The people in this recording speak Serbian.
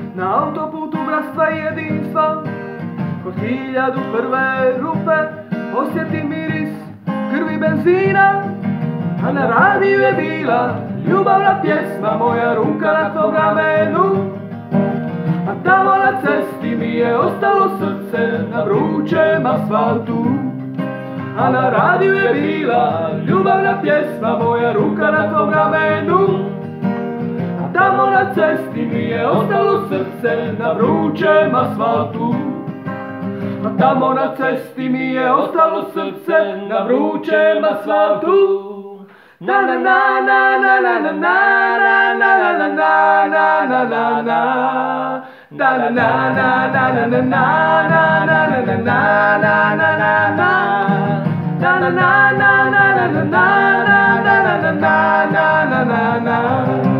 na autoputu bratstva jedinstva, kod hiljadu prve rupe osjetim miris krvi benzina, a na radiju je bila ljubavna pjesma, moja ruka na tvom ramenu. A tamo na cesti mi je ostalo srce na vrućem asfaltu, a na radiju je bila ljubavna pjesma, moja ruka na tvom ramenu. A tamo na cesti mi je ostalo srce na vrućem asfaltu, a tamo na cesti mi je ostalo srce na vrućem asfaltu. Na na na na na na na na na na na na na na. Na na na na na na na na na na na na na na na. Na na na na na na na na na na na na na na.